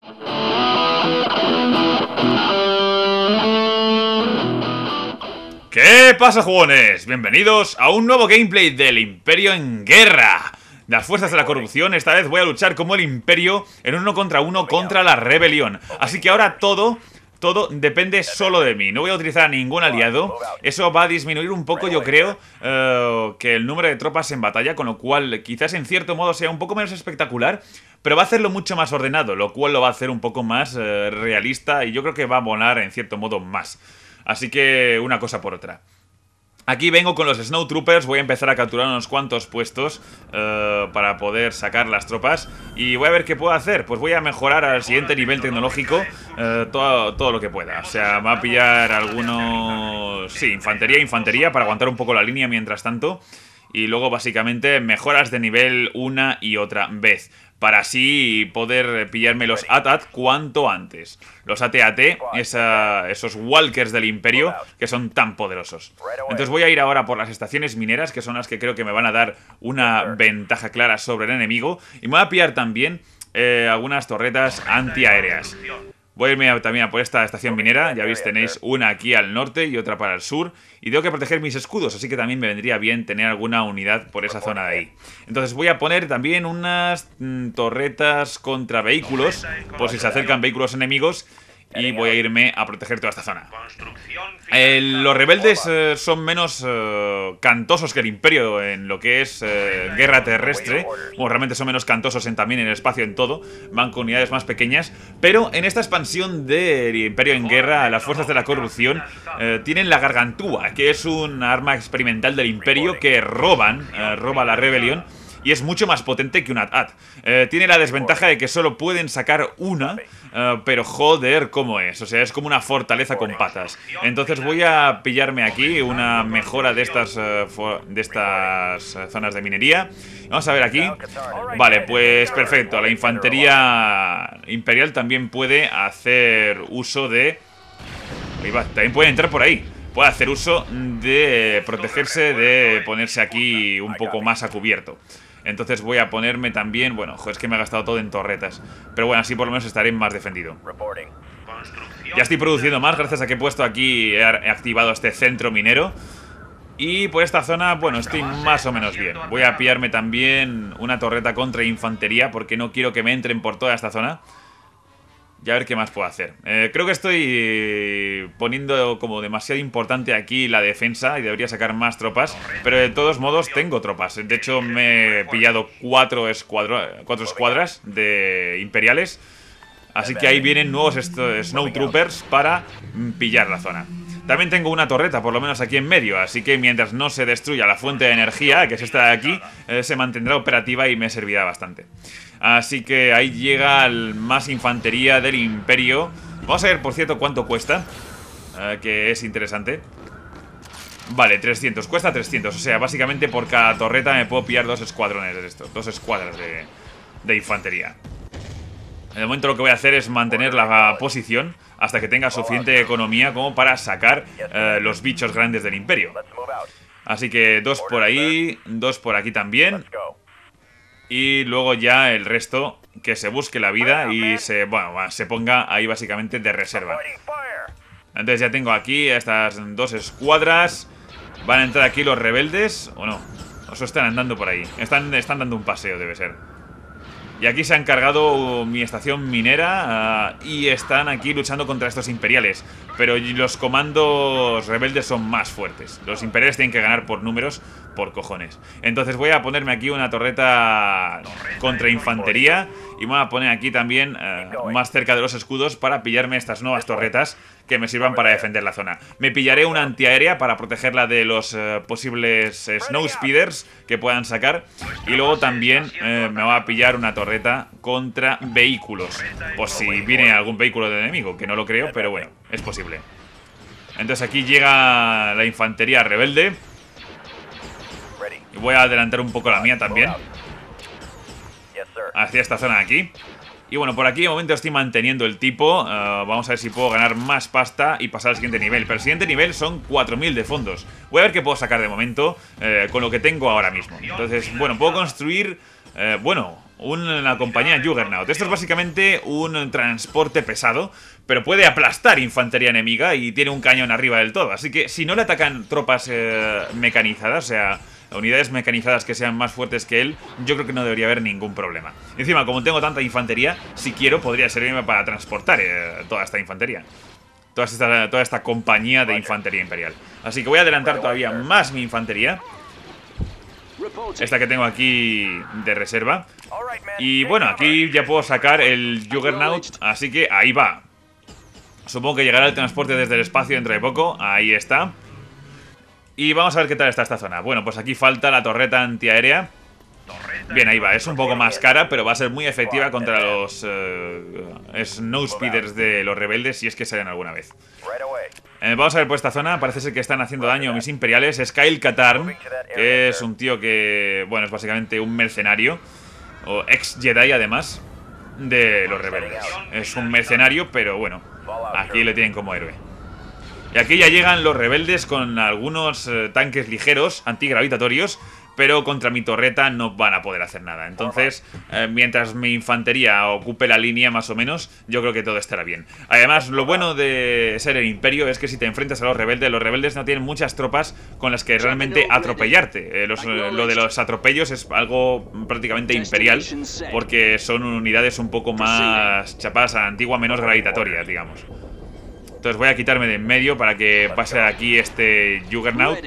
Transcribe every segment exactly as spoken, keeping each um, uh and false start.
¿Qué pasa, jugones? Bienvenidos a un nuevo gameplay del Imperio en Guerra. Las fuerzas de la corrupción. Esta vez voy a luchar como el Imperio en uno contra uno contra la rebelión. Así que ahora todo... Todo depende solo de mí. No voy a utilizar a ningún aliado. Eso va a disminuir un poco, yo creo, uh, que el número de tropas en batalla, con lo cual quizás en cierto modo sea un poco menos espectacular, pero va a hacerlo mucho más ordenado, lo cual lo va a hacer un poco más uh, realista y yo creo que va a molar en cierto modo más. Así que una cosa por otra. Aquí vengo con los Snowtroopers, voy a empezar a capturar unos cuantos puestos uh, para poder sacar las tropas. Y voy a ver qué puedo hacer, pues voy a mejorar al siguiente nivel tecnológico uh, todo, todo lo que pueda. O sea, va a pillar algunos... Sí, infantería, infantería, para aguantar un poco la línea mientras tanto. Y luego básicamente mejoras de nivel una y otra vez, para así poder pillarme los A T A T cuanto antes. Los A T A T, esa, esos walkers del Imperio que son tan poderosos. Entonces voy a ir ahora por las estaciones mineras, que son las que creo que me van a dar una ventaja clara sobre el enemigo. Y me voy a pillar también eh, algunas torretas antiaéreas. Voy a irme también a por esta estación minera. Ya veis, tenéis una aquí al norte y otra para el sur. Y tengo que proteger mis escudos, así que también me vendría bien tener alguna unidad por esa zona de ahí. Entonces voy a poner también unas mm, torretas contra vehículos, por si se acercan vehículos enemigos. Y voy a irme a proteger toda esta zona. Eh, los rebeldes eh, son menos eh, cantosos que el Imperio en lo que es eh, guerra terrestre. Bueno, realmente son menos cantosos en, también en el espacio, en todo. Van con unidades más pequeñas. Pero en esta expansión del Imperio en Guerra, las fuerzas de la corrupción eh, tienen la Gargantúa, que es un arma experimental del Imperio que roban, eh, roba la rebelión. Y es mucho más potente que una A T A T. Eh, tiene la desventaja de que solo pueden sacar una, uh, pero joder cómo es. O sea, es como una fortaleza con patas. Entonces voy a pillarme aquí una mejora de estas, uh, de estas zonas de minería. Vamos a ver aquí. Vale, pues perfecto. La infantería imperial también puede hacer uso de... Ahí va, también puede entrar por ahí. Puede hacer uso de protegerse, de ponerse aquí un poco más a cubierto. Entonces voy a ponerme también... Bueno, joder, es que me he gastado todo en torretas. Pero bueno, así por lo menos estaré más defendido. Ya estoy produciendo más gracias a que he puesto aquí... He activado este centro minero. Y por esta zona, bueno, estoy más o menos bien. Voy a pillarme también una torreta contra infantería, porque no quiero que me entren por toda esta zona. Y a ver qué más puedo hacer. Eh, creo que estoy poniendo como demasiado importante aquí la defensa y debería sacar más tropas. Pero de todos modos tengo tropas. De hecho me he pillado cuatro, escuadro, cuatro escuadras de imperiales. Así que ahí vienen nuevos Snowtroopers para pillar la zona. También tengo una torreta, por lo menos aquí en medio. Así que mientras no se destruya la fuente de energía, que es esta de aquí, eh, se mantendrá operativa y me servirá bastante. Así que ahí llega el más infantería del Imperio. Vamos a ver, por cierto, cuánto cuesta, eh, que es interesante. Vale, trescientos, cuesta trescientos. O sea, básicamente por cada torreta me puedo pillar dos escuadrones de estos. Dos escuadras de, de infantería. En el momento lo que voy a hacer es mantener la posición hasta que tenga suficiente economía como para sacar eh, los bichos grandes del Imperio. Así que dos por ahí, dos por aquí también. Y luego ya el resto que se busque la vida y se, bueno, se ponga ahí básicamente de reserva. Entonces ya tengo aquí estas dos escuadras. ¿Van a entrar aquí los rebeldes o no? O eso están andando por ahí. Están, están dando un paseo, debe ser. Y aquí se han cargado mi estación minera uh, y están aquí luchando contra estos imperiales. Pero los comandos rebeldes son más fuertes. Los imperiales tienen que ganar por números, por cojones. Entonces voy a ponerme aquí una torreta contra infantería. Y me voy a poner aquí también uh, más cerca de los escudos para pillarme estas nuevas torretas que me sirvan para defender la zona. Me pillaré una antiaérea para protegerla de los uh, posibles uh, Snow Speeders que puedan sacar. Y luego también uh, me voy a pillar una torreta contra vehículos. Por si viene algún vehículo de enemigo, que no lo creo, pero bueno, es posible. Entonces aquí llega la infantería rebelde. Y voy a adelantar un poco la mía también, hacia esta zona de aquí. Y bueno, por aquí de momento estoy manteniendo el tipo. uh, Vamos a ver si puedo ganar más pasta y pasar al siguiente nivel. Pero el siguiente nivel son cuatro mil de fondos. Voy a ver qué puedo sacar de momento eh, con lo que tengo ahora mismo. Entonces, bueno, puedo construir... Eh, bueno, una compañía Juggernaut. Esto es básicamente un transporte pesado, pero puede aplastar infantería enemiga y tiene un cañón arriba del todo. Así que si no le atacan tropas eh, mecanizadas, o sea, unidades mecanizadas que sean más fuertes que él, yo creo que no debería haber ningún problema. Y encima, como tengo tanta infantería, si quiero podría servirme para transportar eh, toda esta infantería. Toda esta, toda esta compañía de infantería imperial. Así que voy a adelantar todavía más mi infantería, esta que tengo aquí de reserva. Y bueno, aquí ya puedo sacar el Juggernaut, así que ahí va. Supongo que llegará el transporte desde el espacio dentro de poco. Ahí está. Y vamos a ver qué tal está esta zona. Bueno, pues aquí falta la torreta antiaérea. Bien, ahí va, es un poco más cara, pero va a ser muy efectiva contra los uh, Snowspeeders de los rebeldes, si es que salen alguna vez. eh, Vamos a ver por esta zona, parece ser que están haciendo daño a mis imperiales. Es Kyle Katarn, que es un tío que, bueno, es básicamente un mercenario, o ex Jedi además, de los rebeldes. Es un mercenario, pero bueno, aquí le tienen como héroe. Y aquí ya llegan los rebeldes con algunos uh, tanques ligeros, antigravitatorios, pero contra mi torreta no van a poder hacer nada. Entonces, eh, mientras mi infantería ocupe la línea más o menos, yo creo que todo estará bien. Además, lo bueno de ser el imperio es que si te enfrentas a los rebeldes, los rebeldes no tienen muchas tropas con las que realmente atropellarte. Eh, los, eh, lo de los atropellos es algo prácticamente imperial, porque son unidades un poco más chapadas a la antigua, menos gravitatorias, digamos. Entonces voy a quitarme de en medio para que pase aquí este Juggernaut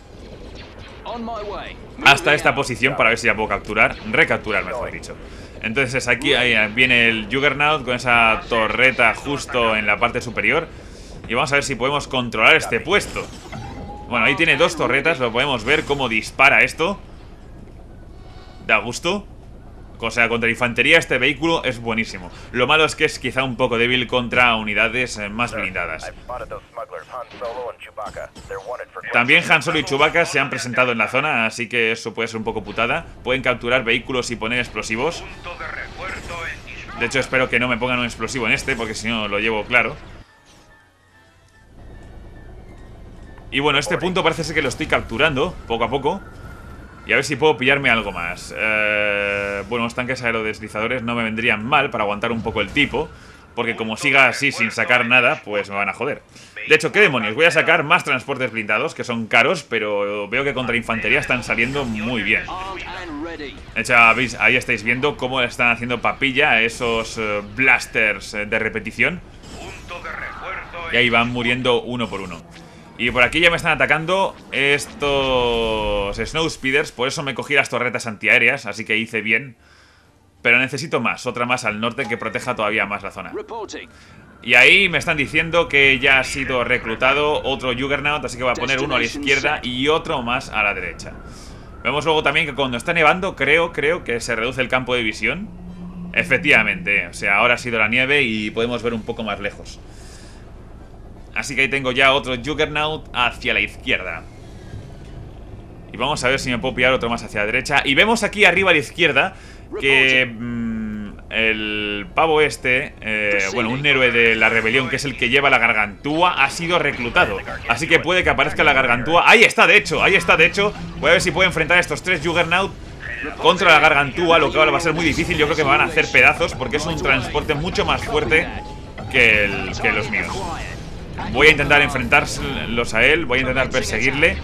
hasta esta posición para ver si ya puedo capturar, recapturar mejor dicho. Entonces aquí ahí viene el Juggernaut con esa torreta justo en la parte superior. Y vamos a ver si podemos controlar este puesto. Bueno, ahí tiene dos torretas, lo podemos ver cómo dispara esto. Da gusto. O sea, contra infantería este vehículo es buenísimo. Lo malo es que es quizá un poco débil contra unidades más blindadas. También Han Solo y Chewbacca se han presentado en la zona, así que eso puede ser un poco putada. Pueden capturar vehículos y poner explosivos. De hecho, espero que no me pongan un explosivo en este, porque si no lo llevo claro. Y bueno, este punto parece ser que lo estoy capturando poco a poco. Y a ver si puedo pillarme algo más. eh, Bueno, los tanques aerodeslizadores no me vendrían mal para aguantar un poco el tipo, porque como siga así sin sacar nada, pues me van a joder. De hecho, ¿qué demonios? Voy a sacar más transportes blindados, que son caros, pero veo que contra infantería están saliendo muy bien. De hecho, ahí estáis viendo cómo están haciendo papilla a esos blasters de repetición. Y ahí van muriendo uno por uno. Y por aquí ya me están atacando estos Snowspeeders. Por eso me cogí las torretas antiaéreas, así que hice bien. Pero necesito más, otra más al norte que proteja todavía más la zona. Y ahí me están diciendo que ya ha sido reclutado otro Juggernaut, así que voy a poner uno a la izquierda y otro más a la derecha. Vemos luego también que cuando está nevando, creo, creo que se reduce el campo de visión. Efectivamente, o sea, ahora ha sido la nieve y podemos ver un poco más lejos. Así que ahí tengo ya otro Juggernaut hacia la izquierda. Y vamos a ver si me puedo pillar otro más hacia la derecha. Y vemos aquí arriba a la izquierda que mmm, el pavo este, eh, bueno, un héroe de la rebelión, que es el que lleva la gargantúa, ha sido reclutado. Así que puede que aparezca la gargantúa. Ahí está, de hecho, ahí está, de hecho. Voy a ver si puedo enfrentar a estos tres Juggernaut contra la gargantúa, lo que ahora va a ser muy difícil. Yo creo que me van a hacer pedazos porque es un transporte mucho más fuerte que, el, que los míos. Voy a intentar enfrentarlos a él, voy a intentar perseguirle.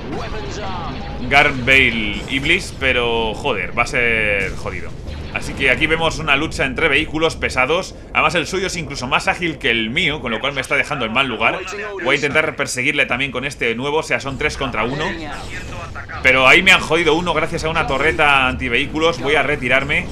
Garth Bale Iblis, pero joder, va a ser jodido. Así que aquí vemos una lucha entre vehículos pesados. Además el suyo es incluso más ágil que el mío, con lo cual me está dejando en mal lugar. Voy a intentar perseguirle también con este nuevo, o sea, son tres contra uno. Pero ahí me han jodido uno gracias a una torreta antivehículos. Voy a retirarme,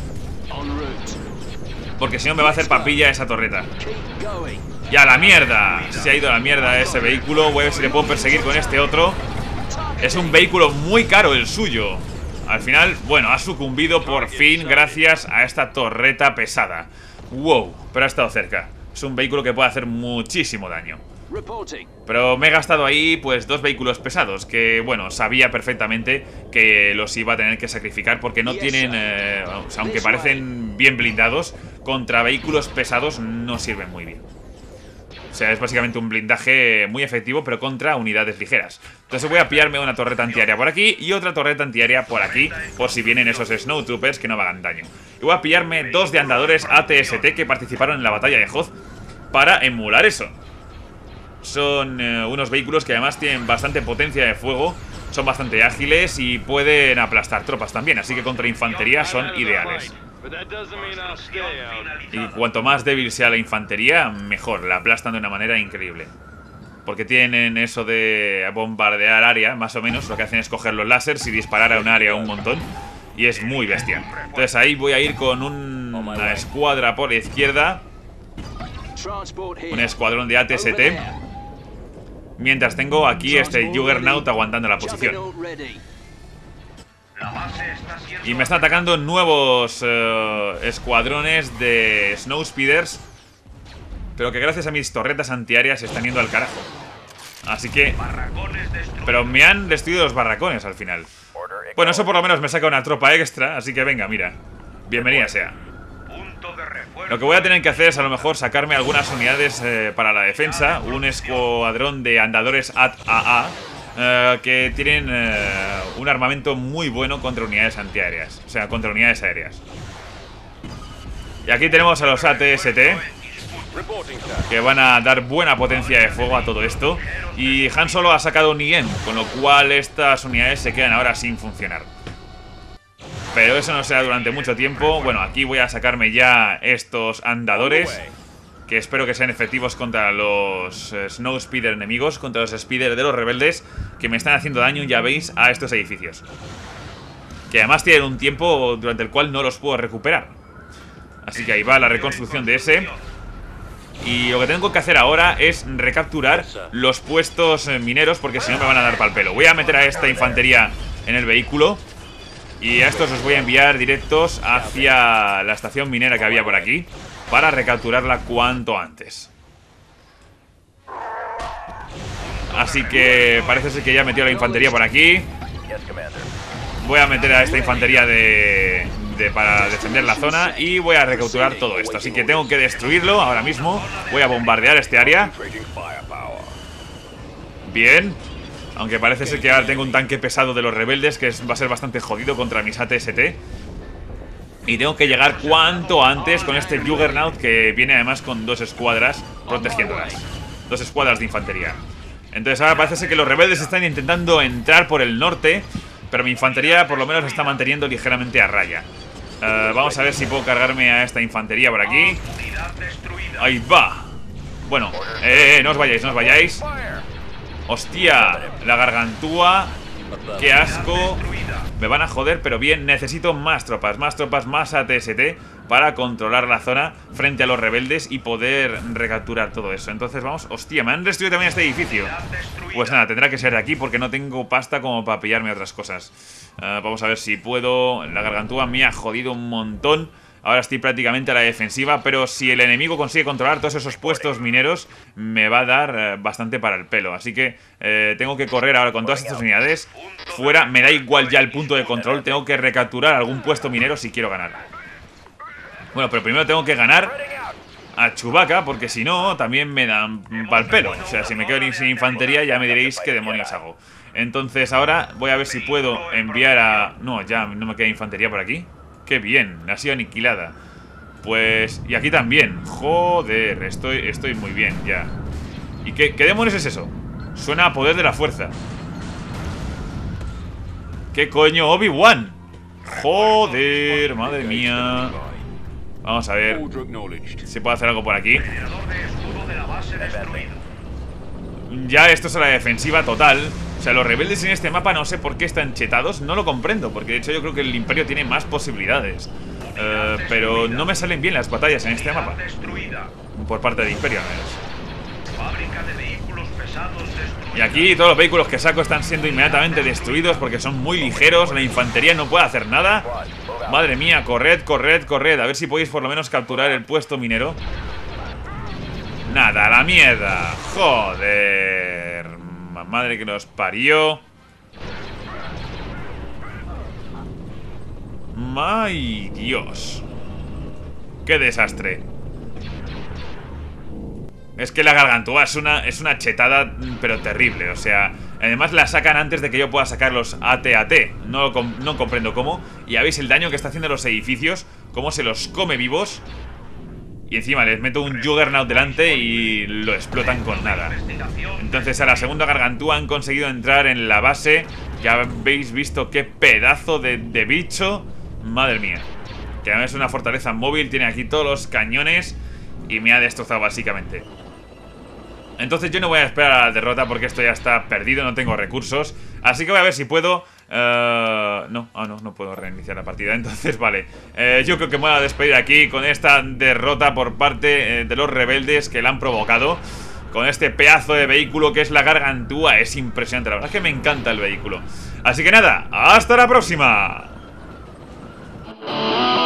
porque si no me va a hacer papilla esa torreta. ¡Y a la mierda! Se ha ido a la mierda ese vehículo. Voy a ver si le puedo perseguir con este otro. Es un vehículo muy caro el suyo. Al final, bueno, ha sucumbido por fin gracias a esta torreta pesada. ¡Wow! Pero ha estado cerca. Es un vehículo que puede hacer muchísimo daño. Pero me he gastado ahí pues dos vehículos pesados que, bueno, sabía perfectamente que los iba a tener que sacrificar porque no tienen, eh, o sea, aunque parecen bien blindados, contra vehículos pesados no sirven muy bien. sea, es básicamente un blindaje muy efectivo, pero contra unidades ligeras. Entonces voy a pillarme una torreta antiaérea por aquí y otra torreta antiaérea por aquí, por si vienen esos Snowtroopers que no me hagan daño. Y voy a pillarme dos de andadores A T S T que participaron en la batalla de Hoth para emular eso. Son eh, unos vehículos que además tienen bastante potencia de fuego, son bastante ágiles y pueden aplastar tropas también, así que contra infantería son ideales. Y cuanto más débil sea la infantería, mejor, la aplastan de una manera increíble. Porque tienen eso de bombardear área, más o menos, lo que hacen es coger los láseres y disparar a un área un montón. Y es muy bestia. Entonces ahí voy a ir con un, una escuadra por la izquierda, un escuadrón de A T S T, mientras tengo aquí este Juggernaut aguantando la posición. Y me están atacando nuevos uh, escuadrones de Snowspeeders, pero que gracias a mis torretas antiaéreas se están yendo al carajo. Así que... Pero me han destruido los barracones al final. Bueno, eso por lo menos me saca una tropa extra, así que venga, mira, bienvenida sea. Lo que voy a tener que hacer es a lo mejor sacarme algunas unidades eh, para la defensa. Un escuadrón de andadores A T A A eh, que tienen eh, un armamento muy bueno contra unidades antiaéreas. O sea, contra unidades aéreas. Y aquí tenemos a los A T S T, que van a dar buena potencia de fuego a todo esto. Y Han Solo ha sacado un I E M, con lo cual estas unidades se quedan ahora sin funcionar. Pero eso no será durante mucho tiempo. Bueno, aquí voy a sacarme ya estos andadores, que espero que sean efectivos contra los eh, Snowspeeder enemigos, contra los Speeder de los rebeldes, que me están haciendo daño, ya veis, a estos edificios. Que además tienen un tiempo durante el cual no los puedo recuperar. Así que ahí va la reconstrucción de ese. Y lo que tengo que hacer ahora es recapturar los puestos eh, mineros, porque si no me van a dar pal pelo. Voy a meter a esta infantería en el vehículo y a estos los voy a enviar directos hacia la estación minera que había por aquí, para recapturarla cuanto antes. Así que parece ser que ya he metido la infantería por aquí. Voy a meter a esta infantería de, de, para defender la zona y voy a recapturar todo esto. Así que tengo que destruirlo ahora mismo. Voy a bombardear este área. Bien. Aunque parece ser que ahora tengo un tanque pesado de los rebeldes, que es, va a ser bastante jodido contra mis A T S T. Y tengo que llegar cuanto antes con este Juggernaut, que viene además con dos escuadras protegiéndolas. Dos escuadras de infantería. Entonces ahora parece ser que los rebeldes están intentando entrar por el norte, pero mi infantería por lo menos se está manteniendo ligeramente a raya. uh, Vamos a ver si puedo cargarme a esta infantería por aquí. Ahí va. Bueno, eh, eh, no os vayáis, no os vayáis. Hostia, la gargantúa. Qué asco. Me van a joder, pero bien, necesito más tropas, más tropas, más A T S T para controlar la zona frente a los rebeldes y poder recapturar todo eso. Entonces vamos, hostia, me han destruido también este edificio. Pues nada, tendrá que ser de aquí porque no tengo pasta como para pillarme otras cosas. uh, Vamos a ver si puedo. La gargantúa me ha jodido un montón. Ahora estoy prácticamente a la defensiva, pero si el enemigo consigue controlar todos esos puestos mineros, me va a dar eh, bastante para el pelo. Así que eh, tengo que correr ahora con todas estas unidades fuera. Me da igual ya el punto de control. Tengo que recapturar algún puesto minero si quiero ganar. Bueno, pero primero tengo que ganar a Chewbacca, porque si no, también me dan para el pelo. O sea, si me quedo sin infantería, ya me diréis qué demonios hago. Entonces ahora voy a ver si puedo enviar a... No, ya no me queda infantería por aquí. ¡Qué bien! Ha sido aniquilada. Pues... Y aquí también. Joder, estoy, estoy muy bien ya. ¿Y qué, qué demonios es eso? Suena a poder de la fuerza. ¿Qué coño? Obi-Wan. Joder, madre mía. Vamos a ver si puedo hacer algo por aquí. Ya esto es a la defensiva total. O sea, los rebeldes en este mapa no sé por qué están chetados. No lo comprendo, porque de hecho yo creo que el Imperio tiene más posibilidades. uh, Pero no me salen bien las batallas en este mapa por parte del Imperio, al menos. Y aquí todos los vehículos que saco están siendo inmediatamente destruidos porque son muy ligeros. La infantería no puede hacer nada. Madre mía, corred, corred, corred. A ver si podéis por lo menos capturar el puesto minero. Nada, la mierda. Joder. Madre que nos parió. ¡Ay, Dios! ¡Qué desastre! Es que la gargantúa es una, es una chetada, pero terrible. O sea, además la sacan antes de que yo pueda sacar los A T A T. No, no comprendo cómo. Y ya veis el daño que está haciendo a los edificios, cómo se los come vivos. Y encima les meto un Juggernaut delante y lo explotan con nada. Entonces a la segunda gargantúa han conseguido entrar en la base. Ya habéis visto qué pedazo de, de bicho. Madre mía. Que además es una fortaleza móvil, tiene aquí todos los cañones y me ha destrozado básicamente. Entonces yo no voy a esperar a la derrota porque esto ya está perdido, no tengo recursos. Así que voy a ver si puedo... Uh, no, ah, no, no puedo reiniciar la partida. Entonces, vale, uh, yo creo que me voy a despedir aquí con esta derrota por parte uh, de los rebeldes que la han provocado. Con este pedazo de vehículo que es la gargantúa. Es impresionante, la verdad es que me encanta el vehículo. Así que nada, hasta la próxima.